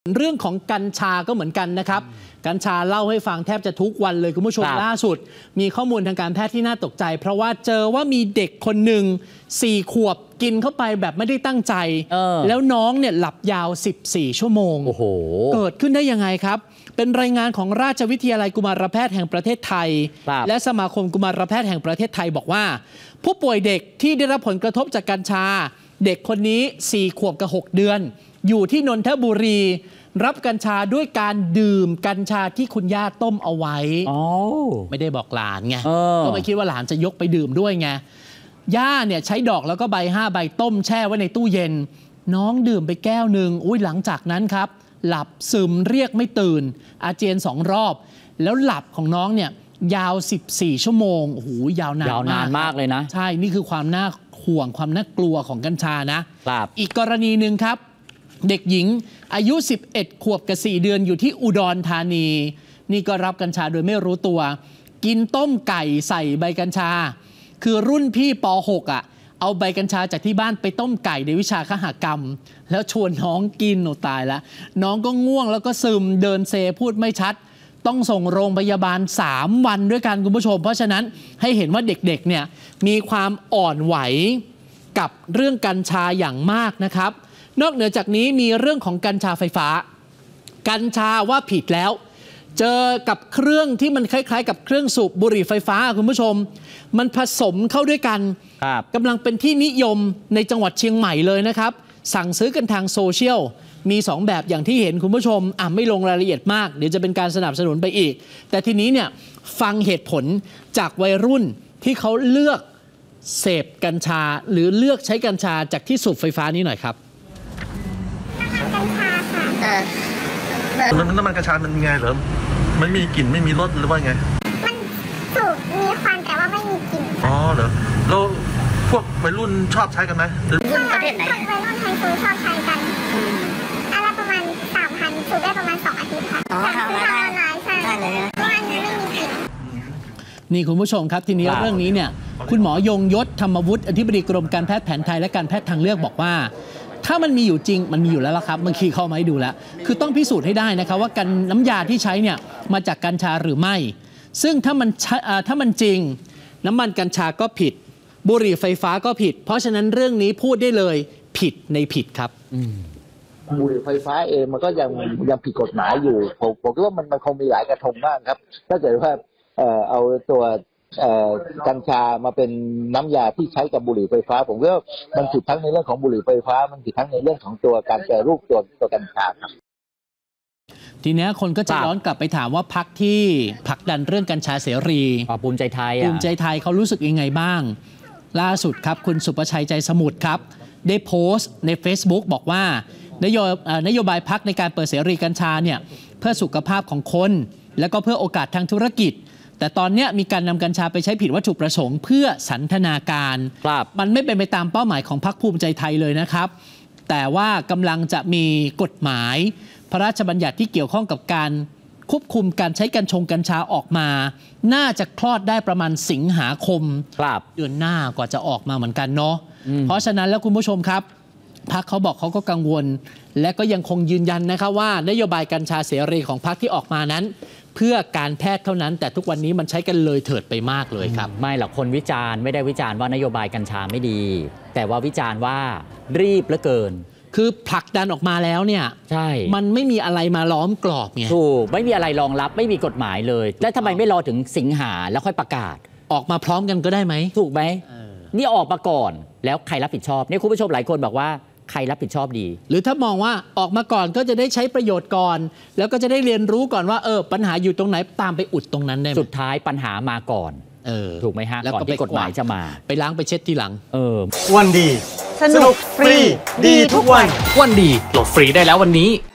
เรื่องของกัญชาก็เหมือนกันนะครับกัญชาเล่าให้ฟังแทบจะทุกวันเลยคุณผู้ชมล่าสุดมีข้อมูลทางการแพทย์ที่น่าตกใจเพราะว่าเจอว่ามีเด็กคนหนึ่ง4 ขวบกินเข้าไปแบบไม่ได้ตั้งใจแล้วน้องเนี่ยหลับยาว14 ชั่วโมงโอ้โหเกิดขึ้นได้ยังไงครับเป็นรายงานของราชวิทยาลัยกุมารแพทย์แห่งประเทศไทยและสมาคมกุมารแพทย์แห่งประเทศไทยบอกว่าผู้ป่วยเด็กที่ได้รับผลกระทบจากกัญชาเด็กคนนี้4 ขวบกับ6 เดือนอยู่ที่นนทบุรีรับกัญชาด้วยการดื่มกัญชาที่คุณย่าต้มเอาไว้ไม่ได้บอกหลานไงก็ไม่คิดว่าหลานจะยกไปดื่มด้วยไงย่าเนี่ยใช้ดอกแล้วก็ใบ5 ใบต้มแช่ไว้ในตู้เย็นน้องดื่มไปแก้วหนึ่งหลังจากนั้นครับหลับซึมเรียกไม่ตื่นอาเจียน2 รอบแล้วหลับของน้องเนี่ยยาว14 ชั่วโมงโอ้โหยาวนานมากเลยนะใช่นี่คือความน่าห่วงความน่ากลัวของกัญชานะอีกกรณีหนึ่งครับเด็กหญิงอายุ11 ขวบกับ4 เดือนอยู่ที่อุดรธานีนี่ก็รับกัญชาโดยไม่รู้ตัวกินต้มไก่ใส่ใบกัญชาคือรุ่นพี่ป .6 เอาใบกัญชาจากที่บ้านไปต้มไก่ในวิชาคหกรรมแล้วชวนน้องกินตายแล้วน้องก็ง่วงแล้วก็ซึมเดินเซพูดไม่ชัดต้องส่งโรงพยาบาล3 วันด้วยกันคุณผู้ชมเพราะฉะนั้นให้เห็นว่าเด็กๆเนี่ยมีความอ่อนไหวกับเรื่องกัญชาอย่างมากนะครับนอกเหนือจากนี้มีเรื่องของกัญชาไฟฟ้ากัญชาว่าผิดแล้วเจอกับเครื่องที่มันคล้ายๆกับเครื่องสูบบุหรี่ไฟฟ้าคุณผู้ชมมันผสมเข้าด้วยกันกำลังเป็นที่นิยมในจังหวัดเชียงใหม่เลยนะครับสั่งซื้อกันทางโซเชียลมี2 แบบอย่างที่เห็นคุณผู้ชมไม่ลงรายละเอียดมากเดี๋ยวจะเป็นการสนับสนุนไปอีกแต่ทีนี้เนี่ยฟังเหตุผลจากวัยรุ่นที่เขาเลือกเสพกัญชาหรือเลือกใช้กัญชาจากที่สูบไฟฟ้านี้หน่อยครับน้ำมันกัญชามันมีไงเหรอไม่มีกลิ่นไม่มีรสหรือว่าไงมันสูบมีควันแต่ว่าไม่มีกลิ่นอ๋อเหรอแล้วพวกวัยรุ่นชอบใช้กันไหมรุ่นประเทศไหนวัยรุ่นไฮโซชอบใช้กันอันละประมาณ 3,000 สูบได้ประมาณ2 อาทิตย์ค่ะสั่งซื้อทางออนไลน์ใช่เพราะอันนี้ไม่มีกลิ่นนี่คุณผู้ชมครับทีนี้เรื่องนี้เนี่ยคุณหมอยงยศธรรมวุฒิอธิบดีกรมการแพทย์แผนไทยและการแพทย์ทางเลือกบอกว่าถ้ามันมีอยู่จริงมันมีอยู่แล้วละครับเมื่อกี้เข้ามาให้ดูแล้วคือต้องพิสูจน์ให้ได้นะครับว่ากันน้ำยาที่ใช้เนี่ยมาจากกัญชาหรือไม่ซึ่งถ้ามันจริงน้ำมันกัญชาก็ผิดบุหรี่ไฟฟ้าก็ผิดเพราะฉะนั้นเรื่องนี้พูดได้เลยผิดในผิดครับบุหรี่ไฟฟ้าเองมันก็ยังผิดกฎหมายอยู่ผมคิดว่ามันคงมีหลายกระทงมากครับถ้าเกิดว่าเอาตัวกัญชามาเป็นน้ำยาที่ใช้กับบุหรี่ไฟฟ้าผมว่ามันผิดทั้งในเรื่องของบุหรี่ไฟฟ้ามันผิดทั้งในเรื่องของตัวการแปรรูปตัวกัญชาครับทีนี้คนก็จะย้อนกลับไปถามว่าพรรคที่ผลักดันเรื่องกัญชาเสรีภูมิใจไทยเขารู้สึกยังไงบ้างล่าสุดครับคุณสุประชัยใจสมุทรครับได้โพสต์ใน Facebook บอกว่านโยบายพรรคในการเปิดเสรีกัญชาเนี่ยเพื่อสุขภาพของคนและก็เพื่อโอกาสทางธุรกิจแต่ตอนนี้มีการนำกัญชาไปใช้ผิดวัตถุประสงค์เพื่อสันทนาการมันไม่เป็นไปตามเป้าหมายของพรรคภูมิใจไทยเลยนะครับแต่ว่ากำลังจะมีกฎหมายพระราชบัญญัติที่เกี่ยวข้องกับการควบคุมการใช้กัญชาออกมาน่าจะคลอดได้ประมาณสิงหาคมเดือนหน้ากว่าจะออกมาเหมือนกันเนาะเพราะฉะนั้นแล้วคุณผู้ชมครับพรรคเขาบอกเขาก็กังวลและก็ยังคงยืนยันนะครับว่านโยบายกัญชาเสรีของพรรคที่ออกมานั้นเพื่อการแพทย์เท่านั้นแต่ทุกวันนี้มันใช้กันเลยเถิดไปมากเลยครับไม่หรอกคนวิจารณ์ไม่ได้วิจารณ์ว่านโยบายกัญชาไม่ดีแต่ว่าวิจารณ์ว่ารีบเหลือเกินคือผลักดันออกมาแล้วเนี่ยใช่มันไม่มีอะไรมาล้อมกรอบไงถูกไม่มีอะไรรองรับไม่มีกฎหมายเลยแล้วทำไมไม่รอถึงสิงหาแล้วค่อยประกาศออกมาพร้อมกันก็ได้ไหมถูกไหมนี่ออกมาก่อนแล้วใครรับผิดชอบเนี่ยคุณผู้ชมหลายคนบอกว่าใครรับผิดชอบดีหรือถ้ามองว่าออกมาก่อนก็จะได้ใช้ประโยชน์ก่อนแล้วก็จะได้เรียนรู้ก่อนว่าปัญหาอยู่ตรงไหนตามไปอุดตรงนั้นได้สุดท้ายปัญหามาก่อนถูกไหมฮะก่อนที่กฎหมายจะมาไปล้างไปเช็ดทีหลังวันดีสนุกฟรีดีทุกวันวันดีโหลดฟรีได้แล้ววันนี้